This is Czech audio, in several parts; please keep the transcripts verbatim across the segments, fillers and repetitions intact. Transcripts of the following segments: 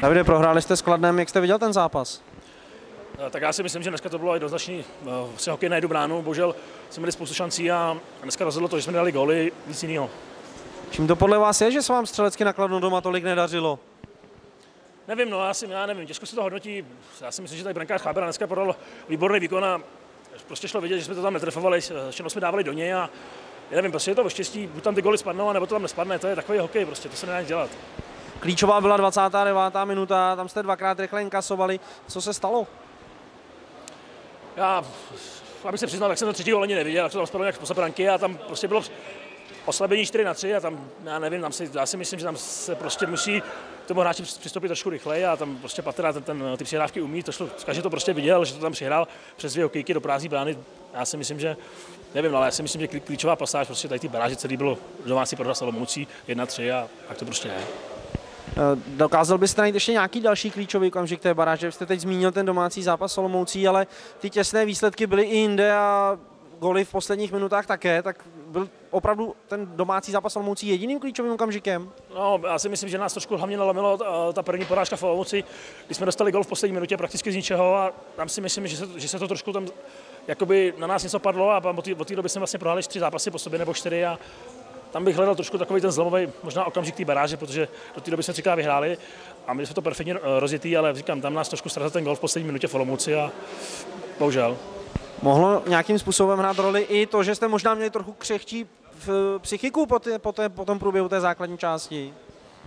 Davide, prohráli jste s Kladnem, jak jste viděl ten zápas? Tak já si myslím, že dneska to bylo jednoznačný. Vlastně hokej na jednu bránu, bohužel jsme měli spoustu šancí a dneska rozhodlo to, že jsme dali góly, nic jiného. Čím to podle vás je, že se vám střelecky na Kladnu doma tolik nedařilo? Nevím, no já, si, já nevím, těžko se to hodnotí. Já si myslím, že tady brankář Chábera dneska podal výborný výkon a prostě šlo vidět, že jsme to tam netrefovali, všechno jsme dávali do něj a já nevím, prostě je to o štěstí, buď tam ty góly spadnou, nebo to tam nespadne, to je takový hokej, prostě to se nedá dělat. Klíčová byla dvacátá devátá minuta, tam jste dvakrát rychle inkasovali. Co se stalo? Já, abych se přiznal, tak jsem to třetí gól ani neviděl, jak to tam spadlo nějak způsob branky a tam prostě bylo oslabení čtyři na tři a tam, já nevím, tam si, já si myslím, že tam se prostě musí k tomu hráči přistoupit trošku rychleji a tam prostě Patera ten, ten, ty přihrávky umí, to šlo, každý to prostě viděl, že to tam přihrál přes dvě hokejky do prázdné brány. Já si myslím, že, nevím, ale já si myslím, že klíčová pasáž, prostě tady ty baráže celý bylo domácí prohra s Olomoucí jedna tři a tak to prostě je. Dokázal byste najít ještě nějaký další klíčový okamžik té baráže? Jste teď zmínil ten domácí zápas s Olomoucí, ale ty těsné výsledky byly i jinde a góly v posledních minutách také, tak byl opravdu ten domácí zápas s Olomoucí jediným klíčovým okamžikem? No, já si myslím, že nás trošku hlavně nalomilo ta první porážka v Olomouci, kdy jsme dostali gól v poslední minutě prakticky z ničeho a tam si myslím, že se, že se to trošku tam jakoby na nás něco padlo a od té doby jsme vlastně prohráli tři zápasy po sobě nebo čtyři a tam bych hledal trošku takový ten zlomový možná okamžik té baráže, protože do té doby jsme třikrát vyhráli a my jsme to perfektně rozjetý, ale říkám, tam nás trošku ztratil ten gól v poslední minutě v Olomouci a bohužel. Mohlo nějakým způsobem hrát roli i to, že jste možná měli trochu křehčí psychiku po, té, po, té, po tom průběhu té základní části?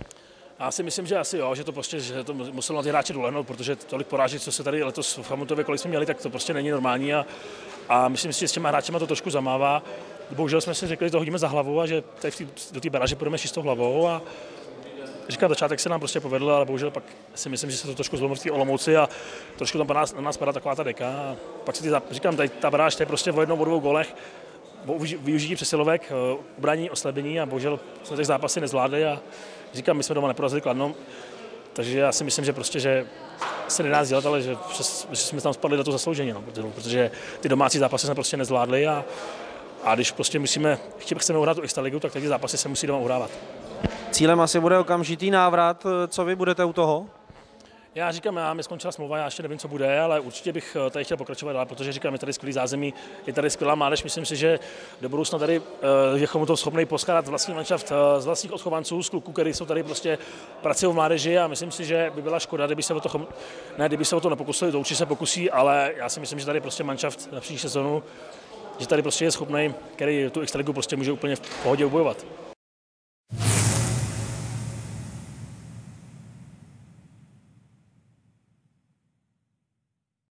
Já si myslím, že asi jo, že to prostě, že to muselo na ty hráče dolehnout, protože tolik porážek, co se tady letos v Chamutově, kolik jsme měli, tak to prostě není normální a, a myslím si, že s těma hráčema to trošku zamává. Bohužel jsme si řekli, že to hodíme za hlavu a že tady v tý, do té baráže půjdeme čistou hlavou a říkám, začátek se nám prostě povedl, ale bohužel pak si myslím, že se to trošku zlomilo v té Olomouci a trošku tam na nás, na nás padá taková ta deka a pak si ty, říkám, tady ta baráž, to je prostě o jednou, o dvou golech, využití přesilovek, ubrání, oslabení a bohužel jsme těch zápasy nezvládli a říkám, my jsme doma neporazili Kladno, takže já si myslím, že prostě, že se nedá dělat, ale že, přes, že jsme tam spadli do toho zasloužení, no, protože, protože ty domácí zápasy jsme prostě nezvládli a, a když prostě musíme, chceme uhrát tu extraligu, tak ty zápasy se musí doma uhrávat. Cílem asi bude okamžitý návrat, co vy budete u toho? Já říkám, já mi skončila smlouva, já ještě nevím, co bude, ale určitě bych tady chtěl pokračovat dál, protože říkám, je tady skvělý zázemí, je tady skvělá mládež, myslím si, že do budoucna tady je to schopný poskládat vlastní manšaft z vlastních odchovanců, z kluků, kteří jsou tady prostě pracují v mládeži a myslím si, že by byla škoda, kdyby se o to, ne, kdyby se o to nepokusili, to určitě se pokusí, ale já si myslím, že tady prostě manšaft na příští sezonu, že tady prostě je schopný, který tu extraligu prostě může úplně v pohodě ubojovat.